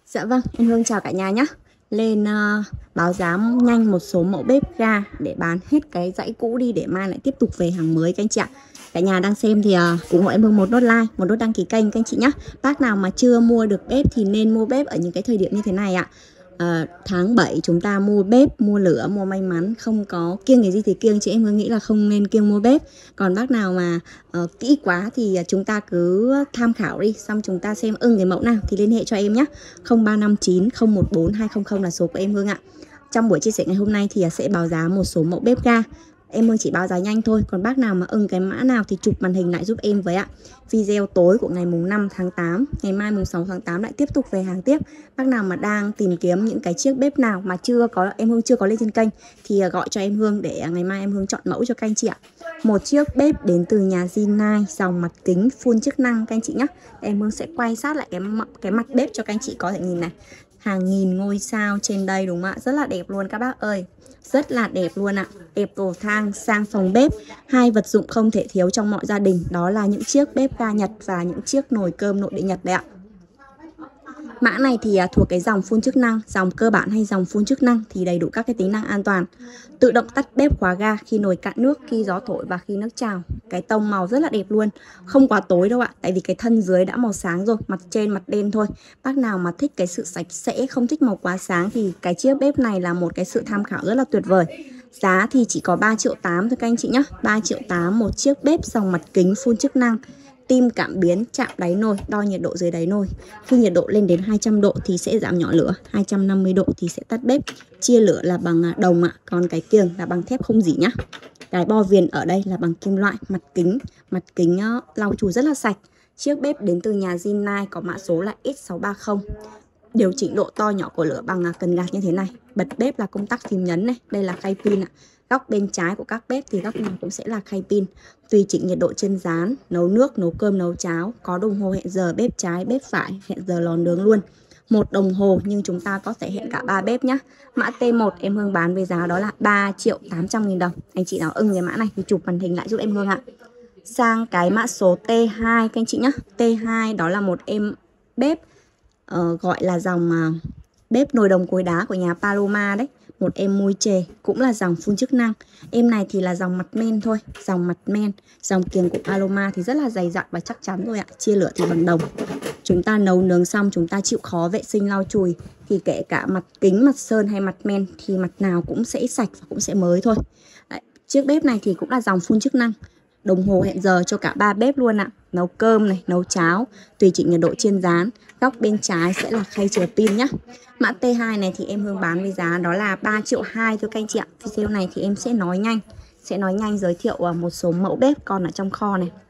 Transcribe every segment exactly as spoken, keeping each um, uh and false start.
Dạ vâng, em Hương chào cả nhà nhé. Lên uh, báo giá nhanh một số mẫu bếp ga để bán hết cái dãy cũ đi để mai lại tiếp tục về hàng mới các anh chị ạ. Cả nhà đang xem thì uh, ủng hộ em Hương một nốt like, một nốt đăng ký kênh các anh chị nhé. Bác nào mà chưa mua được bếp thì nên mua bếp ở những cái thời điểm như thế này ạ. À, tháng bảy chúng ta mua bếp, mua lửa, mua may mắn, không có kiêng cái gì thì kiêng, chị em Hương nghĩ là không nên kiêng mua bếp. Còn bác nào mà uh, kỹ quá thì chúng ta cứ tham khảo đi, xong chúng ta xem ưng cái mẫu nào thì liên hệ cho em nhé. Không ba năm chín không một bốn hai không không là số của em Hương ạ. Trong buổi chia sẻ ngày hôm nay thì sẽ báo giá một số mẫu bếp ga. Em Hương chỉ báo giá nhanh thôi. Còn bác nào mà ưng cái mã nào thì chụp màn hình lại giúp em với ạ. Video tối của ngày mùng năm tháng tám, ngày mai mùng sáu tháng tám lại tiếp tục về hàng tiếp. Bác nào mà đang tìm kiếm những cái chiếc bếp nào mà chưa có, em Hương chưa có lên trên kênh thì gọi cho em Hương để ngày mai em Hương chọn mẫu cho các anh chị ạ. Một chiếc bếp đến từ nhà Rinnai, dòng mặt kính full chức năng các anh chị nhé. Em Hương sẽ quay sát lại cái cái mặt bếp cho các anh chị có thể nhìn này. Hàng nghìn ngôi sao trên đây đúng không ạ? Rất là đẹp luôn các bác ơi. Rất là đẹp luôn ạ. Đẹp cầu thang sang phòng bếp. Hai vật dụng không thể thiếu trong mọi gia đình. Đó là những chiếc bếp ga Nhật và những chiếc nồi cơm nội địa Nhật đấy ạ. Mã này thì thuộc cái dòng full chức năng, dòng cơ bản hay dòng full chức năng thì đầy đủ các cái tính năng an toàn. Tự động tắt bếp khóa ga khi nồi cạn nước, khi gió thổi và khi nước trào. Cái tông màu rất là đẹp luôn, không quá tối đâu ạ, tại vì cái thân dưới đã màu sáng rồi, mặt trên mặt đen thôi. Bác nào mà thích cái sự sạch sẽ, không thích màu quá sáng thì cái chiếc bếp này là một cái sự tham khảo rất là tuyệt vời. Giá thì chỉ có ba triệu tám thôi các anh chị nhé. ba triệu tám một chiếc bếp dòng mặt kính full chức năng. Tim cảm biến, chạm đáy nồi, đo nhiệt độ dưới đáy nồi. Khi nhiệt độ lên đến hai trăm độ thì sẽ giảm nhỏ lửa, hai trăm năm mươi độ thì sẽ tắt bếp. Chia lửa là bằng đồng ạ, còn cái kiềng là bằng thép không dỉ nhá. Cái bo viền ở đây là bằng kim loại, mặt kính, mặt kính lau chùi rất là sạch. Chiếc bếp đến từ nhà Rinnai có mã số là S sáu ba không. Điều chỉnh độ to nhỏ của lửa bằng cần gạt như thế này. Bật bếp là công tắc phím nhấn này, đây là khay pin ạ. Góc bên trái của các bếp thì góc nào cũng sẽ là khay pin. Tùy chỉnh nhiệt độ trên rán, nấu nước, nấu cơm, nấu cháo. Có đồng hồ hẹn giờ bếp trái, bếp phải, hẹn giờ lò nướng luôn. Một đồng hồ nhưng chúng ta có thể hẹn cả ba bếp nhé. Mã T một em Hương bán với giá đó là ba triệu tám trăm nghìn đồng. Anh chị nào ưng cái mã này thì chụp màn hình lại giúp em Hương ạ. Sang cái mã số T hai các anh chị nhé. T hai đó là một em bếp uh, gọi là dòng uh, bếp nồi đồng cối đá của nhà Paloma đấy. Một em mui chề cũng là dòng full chức năng. Em này thì là dòng mặt men thôi, dòng mặt men. Dòng kiềng của Paloma thì rất là dày dặn và chắc chắn rồi ạ. Chia lửa thì bằng đồng. Chúng ta nấu nướng xong chúng ta chịu khó vệ sinh lau chùi thì kể cả mặt kính, mặt sơn hay mặt men thì mặt nào cũng sẽ sạch và cũng sẽ mới thôi. Đấy, chiếc bếp này thì cũng là dòng full chức năng. Đồng hồ hẹn giờ cho cả ba bếp luôn ạ. Nấu cơm này, nấu cháo, tùy chỉnh nhiệt độ trên rán. Góc bên trái sẽ là khay chứa pin nhá. Mã T hai này thì em Hương bán với giá đó là ba triệu hai thôi các anh chị ạ. Video này thì em sẽ nói nhanh, sẽ nói nhanh giới thiệu một số mẫu bếp còn ở trong kho này.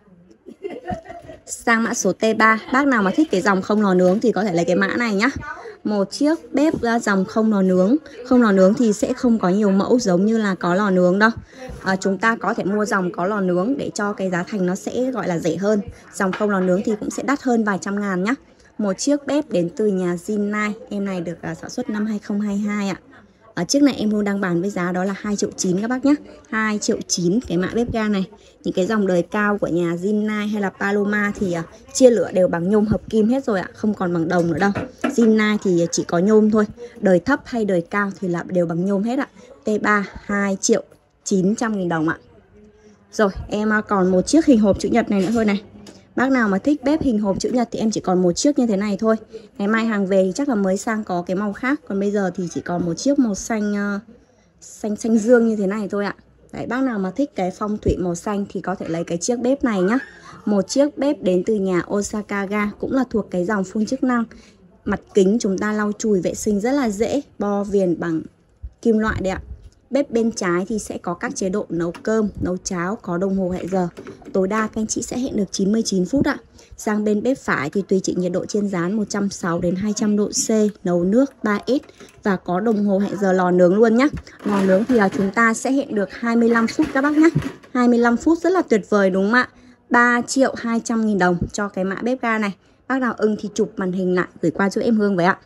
Sang mã số T ba, bác nào mà thích cái dòng không lò nướng thì có thể lấy cái mã này nhá. Một chiếc bếp dòng không lò nướng. Không lò nướng thì sẽ không có nhiều mẫu giống như là có lò nướng đâu. à, Chúng ta có thể mua dòng có lò nướng để cho cái giá thành nó sẽ gọi là rẻ hơn. Dòng không lò nướng thì cũng sẽ đắt hơn vài trăm ngàn nhá. Một chiếc bếp đến từ nhà Rinnai. Em này được uh, sản xuất năm hai không hai hai ạ. Ở chiếc này em Hương đang bán với giá đó là hai triệu chín các bác nhé. hai triệu chín cái mã bếp ga này. Những cái dòng đời cao của nhà Rinnai hay là Paloma thì uh, chia lửa đều bằng nhôm hợp kim hết rồi ạ. Không còn bằng đồng nữa đâu. Rinnai thì chỉ có nhôm thôi. Đời thấp hay đời cao thì là đều bằng nhôm hết ạ. T ba hai triệu chín trăm nghìn đồng ạ. Rồi em uh, còn một chiếc hình hộp chữ nhật này nữa thôi này. Bác nào mà thích bếp hình hộp chữ nhật thì em chỉ còn một chiếc như thế này thôi. Ngày mai hàng về thì chắc là mới sang có cái màu khác. Còn bây giờ thì chỉ còn một chiếc màu xanh uh, xanh xanh dương như thế này thôi ạ. Đấy, bác nào mà thích cái phong thủy màu xanh thì có thể lấy cái chiếc bếp này nhá. Một chiếc bếp đến từ nhà Osaka Ga, cũng là thuộc cái dòng full chức năng. Mặt kính chúng ta lau chùi vệ sinh rất là dễ. Bo viền bằng kim loại đấy ạ. Bếp bên trái thì sẽ có các chế độ nấu cơm, nấu cháo, có đồng hồ hẹn giờ. Tối đa các anh chị sẽ hẹn được chín mươi chín phút ạ. Sang bên bếp phải thì tùy chỉnh nhiệt độ trên rán một trăm sáu mươi đến hai trăm độ C, nấu nước ba S và có đồng hồ hẹn giờ lò nướng luôn nhé. Lò nướng thì là chúng ta sẽ hẹn được hai mươi lăm phút các bác nhé. hai mươi lăm phút rất là tuyệt vời đúng không ạ? ba triệu hai trăm nghìn đồng cho cái mã bếp ga này. Bác nào ưng thì chụp màn hình lại gửi qua cho em Hương với ạ.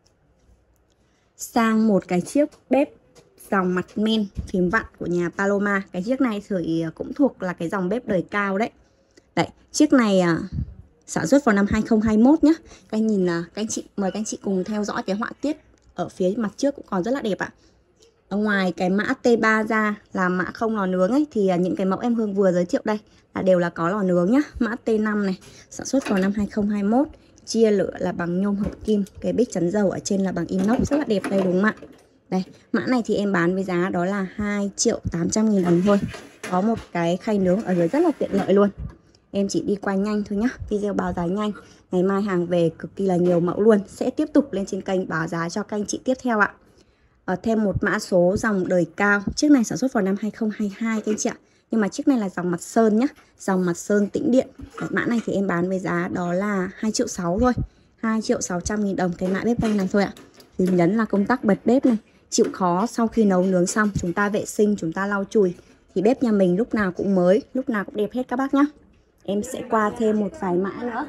Sang một cái chiếc bếp dòng mặt men phím vặn của nhà Paloma. Cái chiếc này thì cũng thuộc là cái dòng bếp đời cao đấy. Đấy, chiếc này sản xuất vào năm hai không hai mốt nhé. Các anh nhìn là các anh chị, mời các anh chị cùng theo dõi cái họa tiết ở phía mặt trước cũng còn rất là đẹp ạ. Ở ngoài cái mã T ba ra là mã không lò nướng ấy, thì những cái mẫu em Hương vừa giới thiệu đây là đều là có lò nướng nhá. Mã T năm này sản xuất vào năm hai không hai mốt, chia lửa là bằng nhôm hợp kim, cái bích chắn dầu ở trên là bằng inox, rất là đẹp đây đúng không ạ? Đây, mã này thì em bán với giá đó là hai triệu tám trăm nghìn đồng thôi. Có một cái khay nướng ở dưới rất là tiện lợi luôn. Em chỉ đi qua nhanh thôi nhá, video báo giá nhanh. Ngày mai hàng về cực kỳ là nhiều mẫu luôn. Sẽ tiếp tục lên trên kênh báo giá cho các anh chị tiếp theo ạ. Ở thêm một mã số dòng đời cao. Chiếc này sản xuất vào năm hai không hai hai các anh chị ạ. Nhưng mà chiếc này là dòng mặt sơn nhá, dòng mặt sơn tĩnh điện. Cái mã này thì em bán với giá đó là hai triệu sáu thôi, hai triệu sáu trăm nghìn đồng cái mã bếp canh này thôi ạ. Thì nhấn là công tắc bật bếp này, chịu khó sau khi nấu nướng xong chúng ta vệ sinh, chúng ta lau chùi thì bếp nhà mình lúc nào cũng mới, lúc nào cũng đẹp hết các bác nhá. Em sẽ qua thêm một vài mã nữa.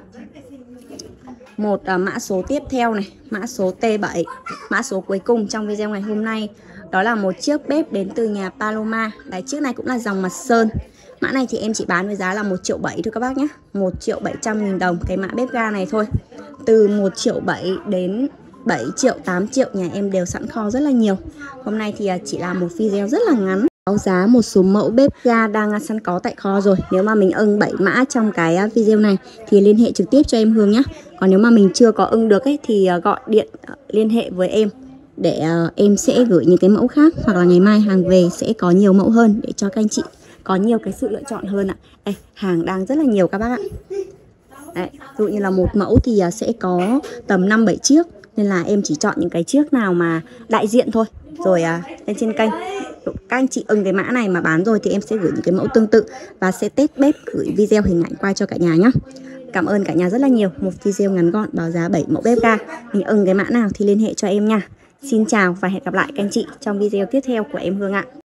Một uh, mã số tiếp theo này, mã số T bảy, mã số cuối cùng trong video ngày hôm nay. Đó là một chiếc bếp đến từ nhà Paloma. Đấy, chiếc này cũng là dòng mặt sơn. Mã này thì em chỉ bán với giá là một triệu bảy thôi các bác nhé, một triệu bảy trăm nghìn đồng cái mã bếp ga này thôi. Từ một triệu bảy đến bảy triệu, tám triệu nhà em đều sẵn kho rất là nhiều. Hôm nay thì chỉ là một video rất là ngắn báo giá một số mẫu bếp ga đang sẵn có tại kho rồi. Nếu mà mình ưng bảy mã trong cái video này thì liên hệ trực tiếp cho em Hương nhé. Còn nếu mà mình chưa có ưng được ấy thì gọi điện liên hệ với em để em sẽ gửi những cái mẫu khác, hoặc là ngày mai hàng về sẽ có nhiều mẫu hơn để cho các anh chị có nhiều cái sự lựa chọn hơn ạ. Đây, hàng đang rất là nhiều các bác ạ. Đấy, ví dụ như là một mẫu thì sẽ có tầm năm bảy chiếc, nên là em chỉ chọn những cái chiếc nào mà đại diện thôi. Rồi à, lên trên kênh các anh chị ưng cái mã này mà bán rồi thì em sẽ gửi những cái mẫu tương tự và sẽ test bếp, gửi video hình ảnh qua cho cả nhà nhé. Cảm ơn cả nhà rất là nhiều. Một video ngắn gọn báo giá bảy mẫu bếp ga. Mình ưng cái mã nào thì liên hệ cho em nha. Xin chào và hẹn gặp lại các anh chị trong video tiếp theo của em Hương ạ.